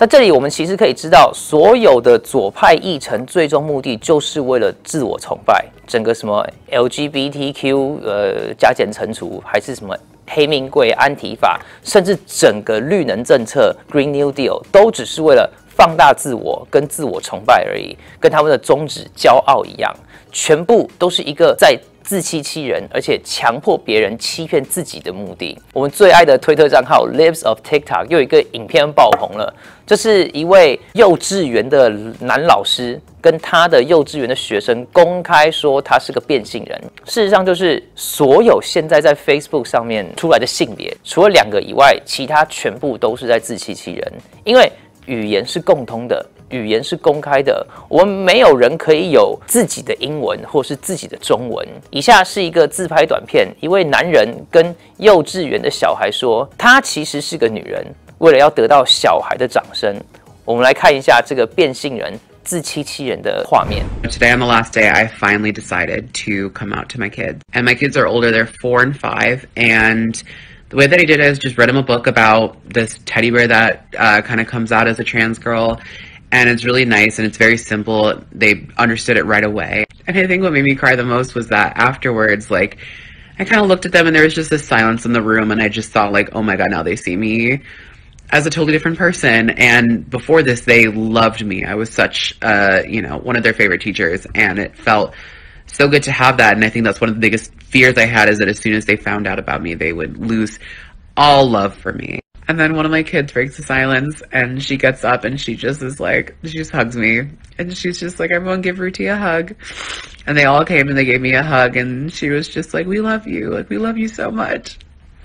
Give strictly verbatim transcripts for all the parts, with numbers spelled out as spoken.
在这里，我们其实可以知道，所有的左派议程最终目的就是为了自我崇拜。整个什么 L G B T Q 呃加减乘除，还是什么黑命贵、安提法，甚至整个绿能政策 Green New Deal， 都只是为了放大自我跟自我崇拜而已，跟他们的宗旨骄傲一样，全部都是一个在自欺欺人，而且强迫别人欺骗自己的目的。我们最爱的推特账号 Lives of TikTok 又有一个影片爆红了，这是一位幼稚园的男老师跟他的幼稚园的学生公开说他是个变性人。事实上，就是所有现在在 Facebook 上面出来的性别，除了两个以外，其他全部都是在自欺欺人，因为语言是共通的。语言是公开的，我们没有人可以有自己的英文或是自己的中文。以下是一个自拍短片，一位男人跟幼稚园的小孩说，他其实是个女人，为了要得到小孩的掌声。我们来看一下这个变性人自欺欺人的画面。 Today on the last day, I finally decided to come out to my kids. And my kids are older, they're four and five, and the way that I did it is just read them a book about this teddy bear that uh, kind of comes out as a trans girl. And it's really nice and it's very simple. They understood it right away. And I think what made me cry the most was that afterwards, like, I kind of looked at them and there was just this silence in the room and I just thought like, oh my God, now they see me as a totally different person. And before this, they loved me. I was such, uh, you know, one of their favorite teachers, and it felt so good to have that. And I think that's one of the biggest fears I had, is that as soon as they found out about me, they would lose all love for me. And then one of my kids breaks the silence and she gets up and she just is like, she just hugs me. And she's just like, everyone give Ruti a hug. And they all came and they gave me a hug and she was just like, we love you. Like, we love you so much.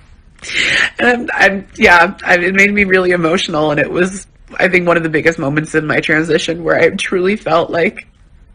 And I'm, I'm yeah, I, it made me really emotional. And it was, I think, one of the biggest moments in my transition where I truly felt like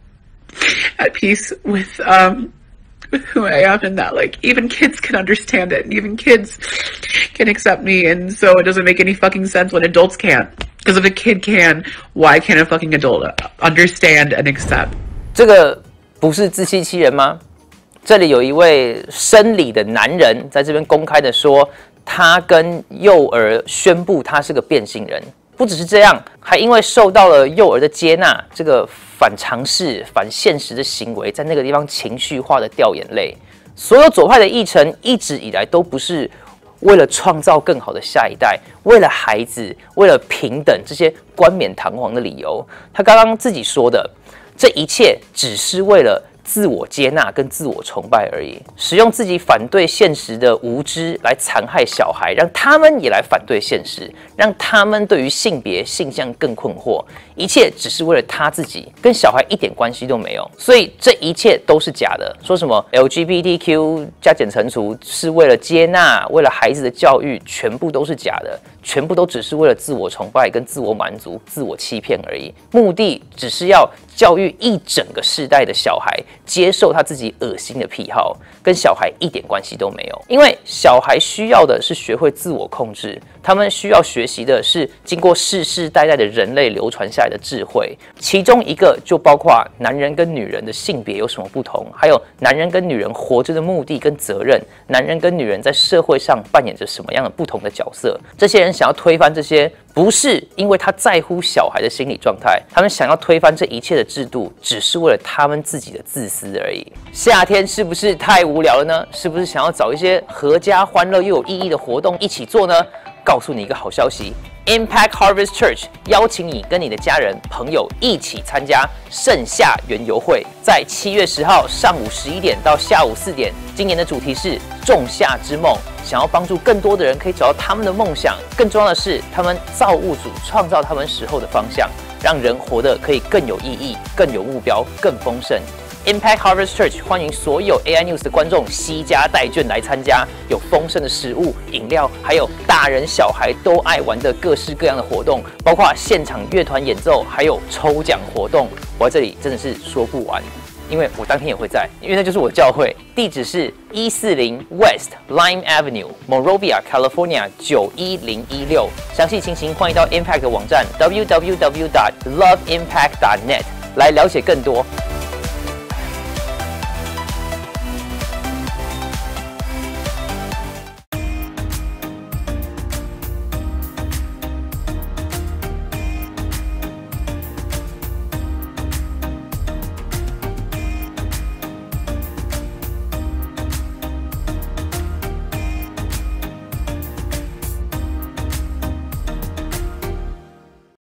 at peace with, um, with who I am, and that like even kids can understand it and even kids can accept me, and so it doesn't make any fucking sense when adults can't, because if a kid can, why can't a fucking adult understand and accept? 这个不是自欺欺人吗？这里有一位生理的男人在这边公开的说，他跟幼儿宣布他是个变性人。不只是这样，还因为受到了幼儿的接纳，这个反常识、反现实的行为，在那个地方情绪化的掉眼泪。所有左派的议程一直以来都不是为了创造更好的下一代，为了孩子，为了平等这些冠冕堂皇的理由。他刚刚自己说的，这一切只是为了自我接纳跟自我崇拜而已，使用自己反对现实的无知来残害小孩，让他们也来反对现实，让他们对于性别性向更困惑，一切只是为了他自己，跟小孩一点关系都没有。所以这一切都是假的。说什么 L G B T Q 加减乘除是为了接纳，为了孩子的教育，全部都是假的，全部都只是为了自我崇拜跟自我满足、自我欺骗而已。目的只是要教育一整个世代的小孩接受他自己恶心的癖好，跟小孩一点关系都没有。因为小孩需要的是学会自我控制，他们需要学习的是经过世世代代的人类流传下来的智慧，其中一个就包括男人跟女人的性别有什么不同，还有男人跟女人活着的目的跟责任，男人跟女人在社会上扮演着什么样的不同的角色。这些人想要推翻这些，不是因为他在乎小孩的心理状态，他们想要推翻这一切的制度，只是为了他们自己的自私而已。夏天是不是太无聊了呢？是不是想要找一些合家欢乐又有意义的活动一起做呢？告诉你一个好消息， Impact Harvest Church 邀请你跟你的家人朋友一起参加盛夏园游会，在七月十号上午十一点到下午四点。今年的主题是仲夏之梦，想要帮助更多的人可以找到他们的梦想，更重要的是他们造物主创造他们时候的方向，让人活得可以更有意义、更有目标、更丰盛。Impact Harvest Church 欢迎所有 A I News 的观众携家带眷来参加，有丰盛的食物、饮料，还有大人小孩都爱玩的各式各样的活动，包括现场乐团演奏，还有抽奖活动。我在这里真的是说不完，因为我当天也会在，因为那就是我教会，地址是一四零 West Lime Avenue Monrovia California 九一零一六，详细情形欢迎到 Impact 的网站 w w w dot love impact dot net 来了解更多。